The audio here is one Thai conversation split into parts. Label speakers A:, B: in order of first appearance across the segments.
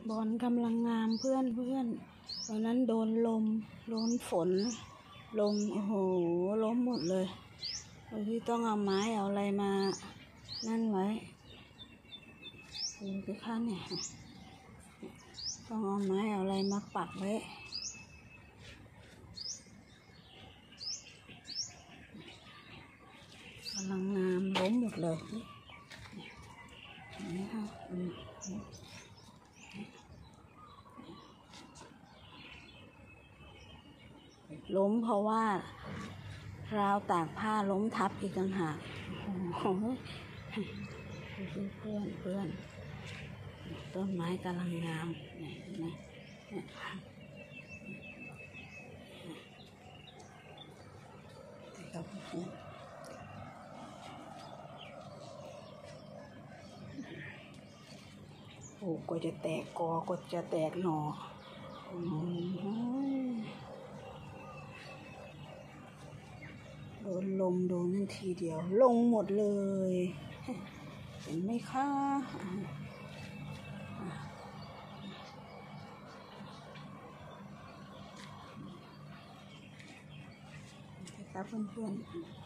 A: บอลกำลังงามเพื่อนตอนนั้นโดนลมโดนฝนลมโอ้โหล้มหมดเลยโดยที่ต้องเอาไม้เอาอะไรมานั่นไว้ดูสิคะเนี่ยต้องเอาไม้เอาอะไรมาปักไว้กำลังงามล้มหมดเลยนี่ค่ะล้มเพราะว่าราวตากผ้าล้มทับอีกต่างหากโอ้โหเพื่อนต้นไม้กำลังงามนี่โอ้ก็จะแตกกอก็จะแตกหน่อโดนลมโดนนั่นทีเดียวลงหมดเลยเห็นไหมคะครับเพื่อน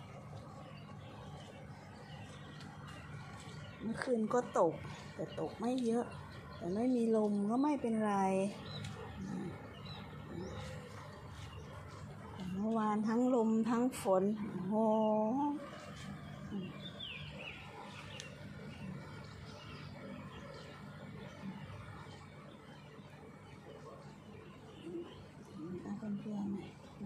A: เมื่อคืนก็ตกแต่ตกไม่เยอะแต่ไม่มีลมก็ไม่เป็นไรเมื่อวานทั้งลมทั้งฝนโอ้โหเพื่อน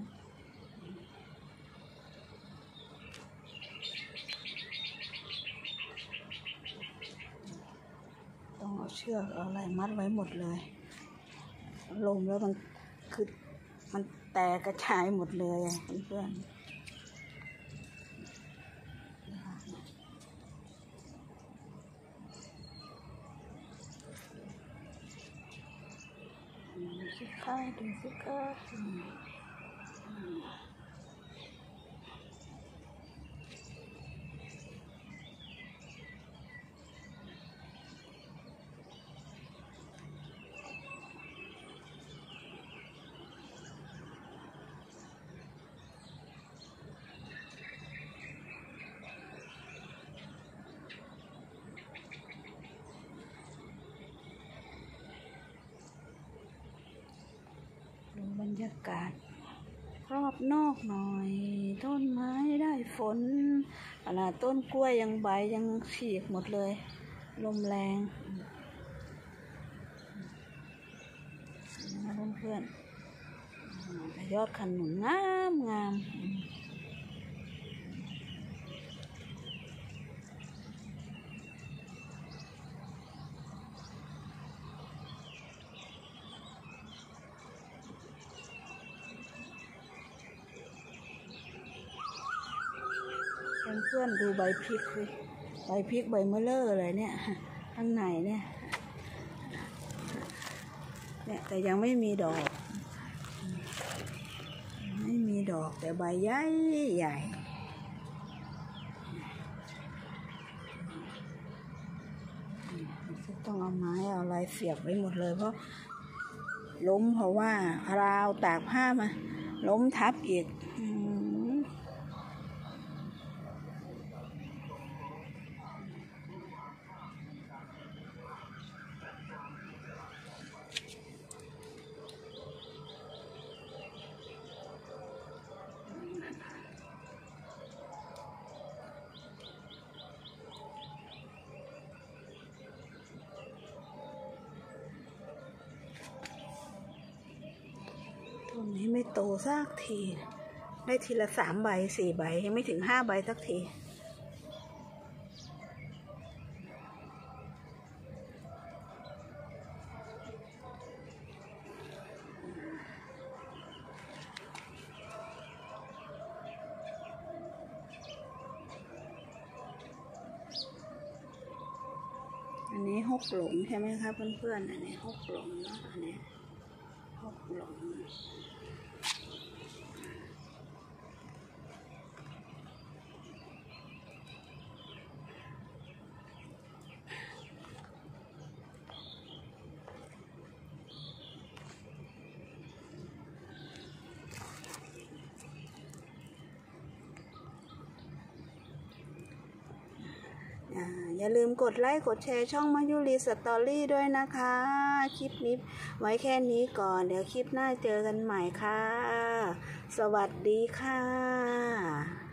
A: ต้องเอาเชือกเอาอะไรมัดไว้หมดเลยลมแล้วมันคือมันแตกกระจายหมดเลยเพื่อนดูสิคะบรรยากาศรอบนอกหน่อยต้นไม้ได้ฝนขนาดต้นกล้วยยังใบยังฉีกหมดเลยลมแรงนะเพื่อนยอดขนุนงามเพื่อนดูใบพริกสิใบพริกใบมะเร่ออะไรเนี่ยข้างในเนี่ยแต่ยังไม่มีดอกแต่ใบใหญ่ต้องเอาไม้เอาอะไรเสียบไว้หมดเลยเพราะล้มเพราะว่าราวตากผ้ามาล้มทับอีกต้นนี้ไม่โตสักทีได้ทีละ3 ใบ 4 ใบยังไม่ถึง5 ใบสักทีอันนี้6 หลงใช่ไหมคะเพื่อนอันนี้6 หลงนะอันนี้6 หลงอย่าลืมกดไลค์กดแชร์ช่องมายุรีสตอรี่ด้วยนะคะคลิปนี้ไว้แค่นี้ก่อนเดี๋ยวคลิปหน้าเจอกันใหม่ค่ะสวัสดีค่ะ